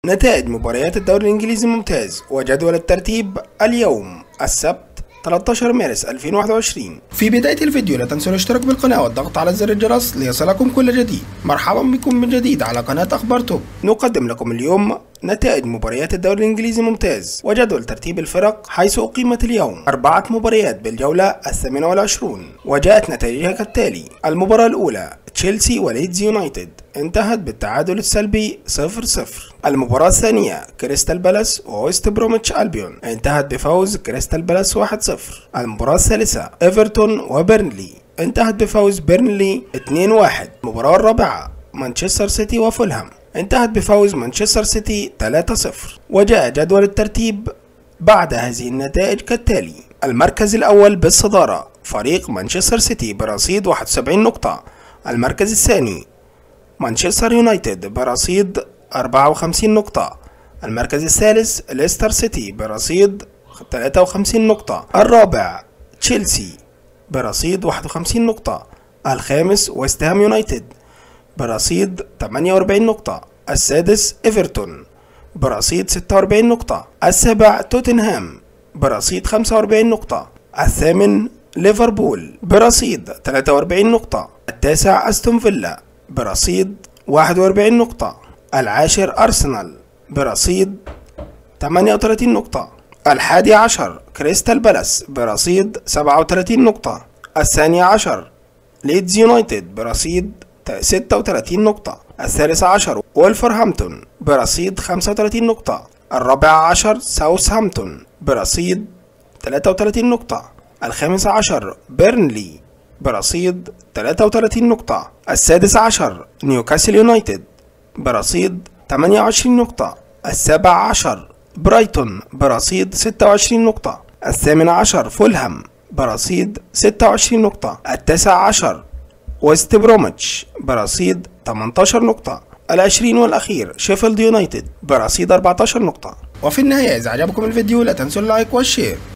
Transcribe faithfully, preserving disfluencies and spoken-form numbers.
نتائج مباريات الدوري الإنجليزي الممتاز وجدول الترتيب اليوم السبت ثلاثة عشر مارس ألفين وواحد وعشرين. في بداية الفيديو لا تنسوا الاشتراك بالقناة والضغط على زر الجرس ليصلكم كل جديد. مرحبا بكم من جديد على قناة أخبار توب. نقدم لكم اليوم نتائج مباريات الدوري الإنجليزي الممتاز وجدول ترتيب الفرق، حيث أقيمت اليوم أربعة مباريات بالجولة الثامنة والعشرون، وجاءت نتائجها كالتالي: المباراة الأولى تشيلسي وليدز يونايتد انتهت بالتعادل السلبي صفر صفر. المباراة الثانية كريستال بالاس وويست بروميتش ألبيون انتهت بفوز كريستال بالاس واحد صفر. المباراة الثالثة ايفرتون وبيرنلي انتهت بفوز بيرنلي اثنين واحد. المباراة الرابعة مانشستر سيتي وفولهام انتهت بفوز مانشستر سيتي ثلاثة صفر. وجاء جدول الترتيب بعد هذه النتائج كالتالي: المركز الأول بالصدارة فريق مانشستر سيتي برصيد واحد وسبعين نقطة. المركز الثاني مانشستر يونايتد برصيد أربعة وخمسين نقطة. المركز الثالث ليستر سيتي برصيد ثلاثة وخمسين نقطة. الرابع تشيلسي برصيد واحد وخمسين نقطة. الخامس ويست هام يونايتد برصيد ثمانية وأربعين نقطة. السادس ايفرتون برصيد ستة وأربعين نقطة. السابع توتنهام برصيد خمسة وأربعين نقطة. الثامن ليفربول برصيد ثلاثة وأربعين نقطة. التاسع استون فيلا برصيد واحد وأربعين نقطة. العاشر أرسنال برصيد ثمانية وثلاثين نقطة. الحادي عشر كريستال بالاس برصيد سبعة وثلاثين نقطة. الثاني عشر ليدز يونايتد برصيد ستة وثلاثين نقطة. الثالث عشر وولفرهامبتون برصيد خمسة وثلاثين نقطة. الرابع عشر ساوثهامبتون برصيد ثلاثة وثلاثين نقطة. الخامس عشر بيرنلي برصيد ثلاثة وثلاثين نقطة. السادس عشر نيوكاسل يونايتد برصيد ثمانية وعشرين نقطة. السابع عشر برايتون برصيد ستة وعشرين نقطة. الثامن عشر فولهام برصيد ستة وعشرين نقطة. التاسع عشر ويست بروميتش برصيد ثمانية عشر نقطة. العشرين والأخير شيفيلد يونايتد برصيد أربعة عشر نقطة. وفي النهاية إذا عجبكم الفيديو لا تنسوا اللايك والشير.